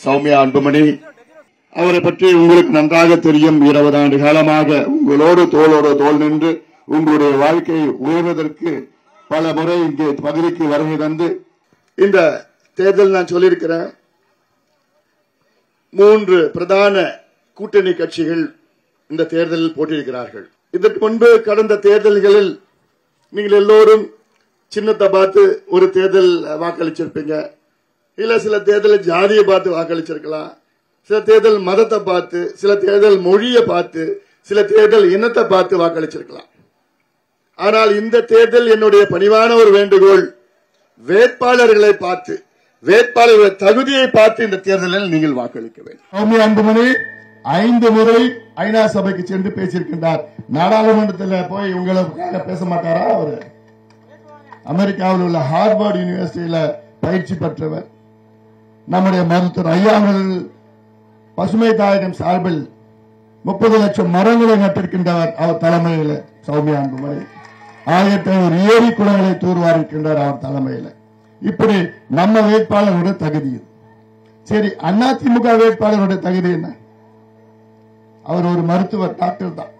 சௌமியா அன்புமணி அவரை பற்றி உங்களுக்கு நன்றாக தெரியும். 20 ஆண்டு காலமாக உங்களோடு தோளோடு தோள் நின்று உங்களுடைய வாழ்க்கையை உயர்வதற்கு பல முறை இங்கே பகுதிக்கு வருகை தந்து இந்த தேர்தல் நான் சொல்லியிருக்கிறேன். 3 பிரதான கூட்டணி கட்சிகள் இந்த தேர்தலில் போட்டியிருக்கிறார்கள். இதற்கு முன்பு கடந்த தேர்தல்களில் நீங்கள் எல்லோரும் சின்னத்தை பார்த்து ஒரு தேர்தல் வாக்களிச்சிருப்பீங்க. இல்ல சில தேர்தல் ஜாதியை பார்த்து வாக்களிச்சிருக்கலாம், சில தேர்தல் மதத்தை பார்த்து, சில தேர்தல் மொழியை பார்த்து, சில தேர்தல் இனத்தை பார்த்து வாக்களிச்சிருக்கலாம். ஆனால் இந்த தேர்தல் என்னுடைய பணிவான ஒரு வேண்டுகோள், வேட்பாளர்களை பார்த்து, வேட்பாளர்களுடைய தகுதியை பார்த்து இந்த தேர்தலில் நீங்கள் வாக்களிக்க வேண்டும். சௌமியா அன்புமணி 5 முறை ஐநா சபைக்கு சென்று பேசியிருக்கின்றார். நாடாளுமன்றத்தில் போய் உங்களுக்காக பேச மாட்டாரா? அவர் அமெரிக்காவில் உள்ள ஹார்வர்ட் யூனிவர்சிட்டியில பயிற்சி பெற்றவர். நம்முடைய மருத்துவர் ஐயா அவர்கள் பசுமை தாயகம் சார்பில் 30 லட்சம் மரங்களை நட்டிருக்கின்றவர் அவர் தலைமையில். சௌமியா அன்புமணி 1500 ஏரி குளங்களை தூர்வாரிக்கின்றார் அவர் தலைமையில். இப்படி நம்ம வேட்பாளருடைய தகுதி. சரி, அதிமுக வேட்பாளருடைய தகுதி என்ன? அவர் ஒரு மருத்துவர், டாக்டர் தான்.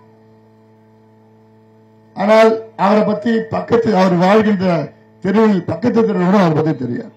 ஆனால் அவரை பத்தி அவர் வாழ்கின்ற தெருவில் பக்கத்து தெருவில் அவரை பத்தி தெரியாது.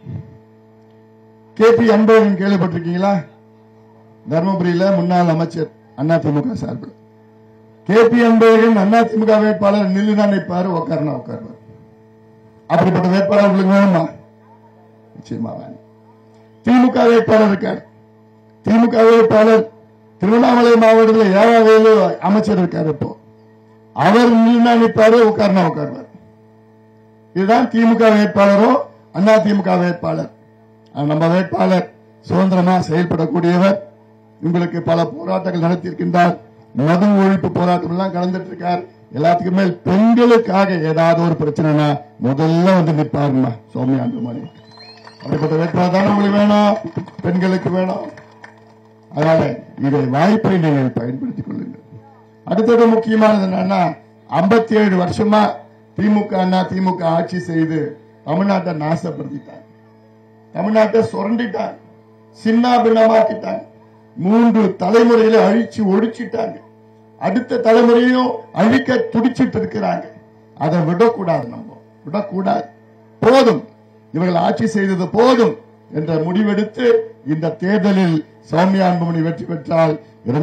KP அன்பழகன் கேள்விப்பட்டிருக்கீங்களா? தர்மபுரியில முன்னாள் அமைச்சர் அதிமுக சார்பில். KP அன்பழகன் அதிமுக வேட்பாளர் நில்லுனா நிற்பாரு, உட்காருனா உட்காருவார். அப்படிப்பட்ட வேட்பாளர் உங்களுக்கு வேணுமா? நிச்சயமா வேணும். திமுக வேட்பாளர் இருக்கார். திமுக வேட்பாளர் திருவண்ணாமலை மாவட்டத்தில் 7வது அமைச்சர் இருக்கார். இப்போ அவர் நில்லுனா நிற்பாரு, உட்காருனா உட்காருவார். இதுதான் திமுக வேட்பாளரோ அதிமுக வேட்பாளர். நம்ம வேட்பாளர் சுதந்திரமா செயல்படக்கூடியவர். உங்களுக்கு பல போராட்டங்கள் நடத்தியிருக்கின்றார். மது ஒழிப்பு போராட்டம் எல்லாம் கலந்துட்டு இருக்கார். எல்லாத்துக்கும் மேல் பெண்களுக்காக ஏதாவது ஒரு பிரச்சனைனா முதல்ல வந்து நிற்பாருமா சௌமியா அன்புமணி. அப்படிப்பட்ட வேட்பாளர் தானே உங்களுக்கு வேணும், பெண்களுக்கு வேணும். அதனால இதை வாய்ப்பை நீங்கள் பயன்படுத்திக் கொள்ளுங்கள். அடுத்தது முக்கியமானது என்னன்னா, 57 வருஷமா திமுக ஆட்சி செய்து தமிழ்நாட்டை நாசப்படுத்திட்டாங்க. தமிழ்நாட்டை சுரண்டிட்டாங்க, சின்ன பின்னமாக்கிட்டாங்க. 3 தலைமுறையில அழிச்சு ஒழிச்சிட்டாங்க. அடுத்த தலைமுறையும் அழிக்க துடிச்சிட்டு இருக்கிறாங்க. அதை விடக்கூடாது, நம்ம விடக்கூடாது. போதும், இவர்கள் ஆட்சி செய்தது போதும் என்ற முடிவெடுத்து இந்த தேர்தலில் சௌமியா அன்புமணி வெற்றி பெற்றால்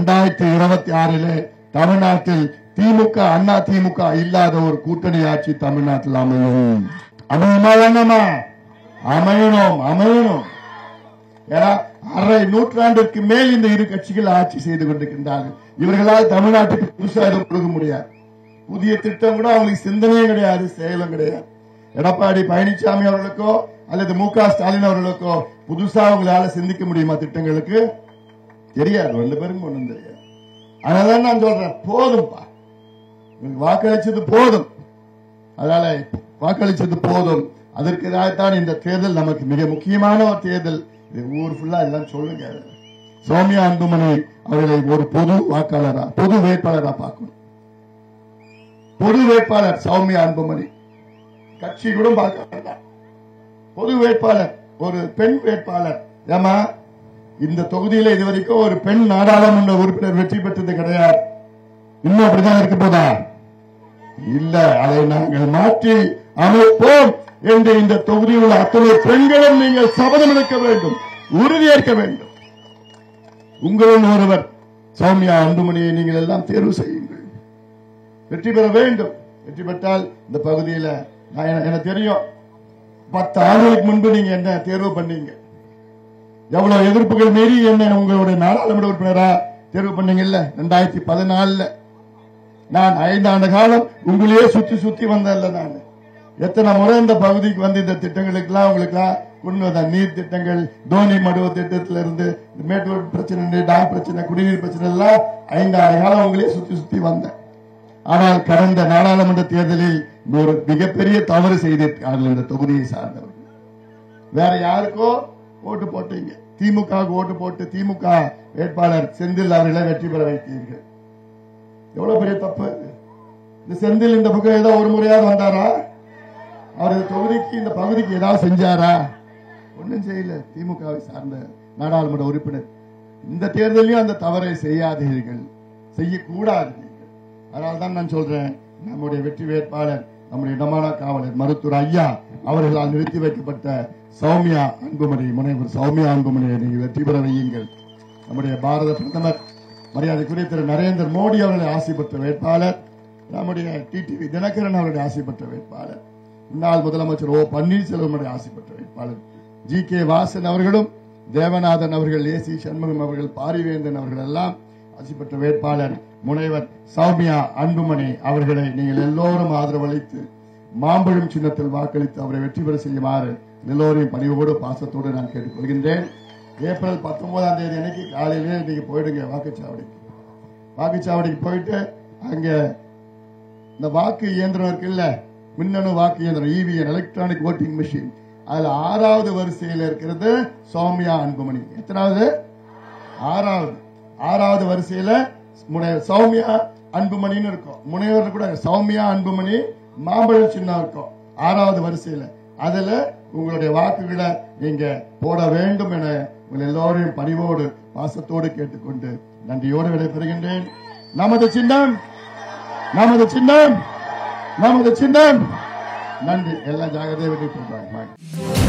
2026 தமிழ்நாட்டில் திமுக அதிமுக இல்லாத ஒரு கூட்டணி ஆட்சி தமிழ்நாட்டில் அமையும். அமையுமா வேணாமா? அமையணும். ஏன்னா 1/2 நூற்றாண்டிற்கு மேல் இந்த 2 கட்சிகள் ஆட்சி செய்து கொண்டிருக்கின்றார்கள். இவர்களால் தமிழ்நாட்டுக்கு புதுசா எதுவும் கொடுக்க முடியாது. புதிய திட்டம் கூட அவங்களுக்கு சிந்தனையும் கிடையாது, செயலும் கிடையாது. எடப்பாடி பழனிசாமி அவர்களுக்கோ அல்லது MK ஸ்டாலின் அவர்களுக்கோ புதுசா அவங்களால சிந்திக்க முடியுமா? திட்டங்களுக்கு தெரியாது. 2 பேருக்கும் ஒண்ணும் தெரியாது. அதனால நான் சொல்றேன், போதும்பா, வாக்களிச்சது போதும். அதனால வாக்களிச்சது போதும். அதற்குதான் இந்த தேர்தல் நமக்கு மிக முக்கியமான ஒரு தேர்தல். ஊர் ஃபுல்லா எல்லாம் சொல்லுங்க, சௌமியா அன்புமணி அவர்களை ஒரு பொது வாக்காளரா, பொது வேட்பாளரா பார்க்கணும். பொது வேட்பாளர் சௌமியா அன்புமணி, கட்சி கூட பார்க்க வேண்டாம். பொது வேட்பாளர், ஒரு பெண் வேட்பாளர். ஏமா, இந்த தொகுதியில இதுவரைக்கும் ஒரு பெண் நாடாளுமன்ற உறுப்பினர் வெற்றி பெற்றது கிடையாது. இன்னும் அப்படிதான் இருக்க போதா? இல்ல, அதை நாங்கள் மாற்றி அமைப்போம் என்று இந்த தொகுதியில் உள்ள அத்தனை பெண்களும் நீங்கள் சபதம் எடுக்க வேண்டும், உறுதியேற்க வேண்டும். உங்களுடன் ஒருவர் சௌமியா அன்புமணியை நீங்கள் எல்லாம் தேர்வு செய்யுங்கள். வெற்றி பெற வேண்டும். வெற்றி பெற்றால் இந்த பகுதியில் எனக்கு தெரியும், 10 ஆண்டுகளுக்கு முன்பு நீங்க என்ன தேர்வு பண்ணீங்க, எவ்வளவு எதிர்ப்புகள் மீறி என்ன உங்களுடைய நாடாளுமன்ற உறுப்பினரா தேர்வு பண்ணீங்கல்ல 2014. நான் 5 ஆண்டு காலம் உங்களையே சுத்தி வந்தேன்ல. நான் எத்தனை முறை இந்த பகுதிக்கு வந்து இந்த திட்டங்களுக்கெல்லாம் உங்களுக்கெல்லாம் கொண்டு வந்த நீர் திட்டங்கள், தோனி மடுவ திட்டத்திலிருந்து மேட்டூர் பிரச்சனை, டாம் பிரச்சனை, குடிநீர் பிரச்சனை எல்லாம் 5 ஆண்டு காலம் உங்களையே சுத்தி வந்தேன். ஆனால் கடந்த நாடாளுமன்ற தேர்தலில் ஒரு மிகப்பெரிய தவறு செய்திருக்கார்கள் இந்த தொகுதியை சார்ந்தவர்கள். வேற யாருக்கோ ஓட்டு போட்டீங்க, திமுக ஓட்டு போட்டு திமுக வேட்பாளர் செந்தில் அவர்களை வெற்றி பெற வைத்தீர்கள். எவ்வளவு பெரிய தப்பு! இந்த செந்தில் இந்த பக்கம் ஏதோ ஒரு முறையாவது வந்தாரா? அவர் இந்த தொகுதிக்கு, இந்த பகுதிக்கு ஏதாவது செஞ்சாரா? ஒன்னும் செய்யல. திமுகவை சார்ந்த நாடாளுமன்ற உறுப்பினர். இந்த தேர்தலையும் அந்த தவறை செய்யாதீர்கள், செய்யக்கூடாது. அதனால்தான் நான் சொல்றேன், நம்முடைய வெற்றி வேட்பாளர் நம்முடைய இடமான காவலர் மருத்துவர் ஐயா அவர்களால் நிறுத்தி வைக்கப்பட்ட சௌமியா அன்புமணி, முனைவர் சௌமியா அன்புமணியை நீங்கள் வெற்றி பெற வையுங்கள். நம்முடைய பாரத பிரதமர் மரியாதைக்குரிய திரு நரேந்திர மோடி அவர்களை ஆசை பெற்ற வேட்பாளர், நம்முடைய டிடிவி தினகரன் அவருடைய ஆசை பெற்ற வேட்பாளர், முன்னாள் முதலமைச்சர் ஓ பன்னீர்செல்வம் ஆசை பெற்ற வேட்பாளர் ஜி.கே. வாசன் அவர்களும், தேவநாதன் அவர்கள், ஏசி சண்முகம் அவர்கள், பாரிவேந்தன் அவர்கள் எல்லாம் ஆசை பெற்ற வேட்பாளர் முனைவர் சௌமியா அன்புமணி அவர்களை நீங்கள் எல்லோரும் ஆதரவளித்து மாம்பழம் சின்னத்தில் வாக்களித்து அவரை வெற்றி பெற செய்யுமாறு எல்லோரையும் பணிவோடு பாசத்தோடு நான் கேட்டுக்கொள்கின்றேன். ஏப்ரல் 19ஆம் தேதி அன்னைக்கு காலையிலே நீங்க போயிடுங்க வாக்குச்சாவடிக்கு போயிட்டு அங்க இந்த வாக்கு இயந்திரம் இருக்குல்ல, மின்னணு வாக்கு இயந்திரம், இவிஎம் எலக்ட்ரானிக் ஓட்டிங் மிஷின், அதுல 6வது வரிசையில் இருக்கிறது சௌமியா அன்புமணி. எத்தனாவது? 6வது வரிசையில சௌமியா அன்புமணின்னு இருக்கும். முனைவர் கூட சௌமியா அன்புமணி மாம்பழம் சின்னம் இருக்கும் 6வது வரிசையில. அதுல உங்களுடைய வாக்குகளை நீங்க போட வேண்டும் என உங்கள் எல்லோரையும் பணிவோடு பாசத்தோடு கேட்டுக்கொண்டு நன்றியோடு விடைபெறுகின்றேன். நமது சின்னம் நன்றி. எல்லாம் ஜாகிரதையாக வெற்றி பெறுவாங்க.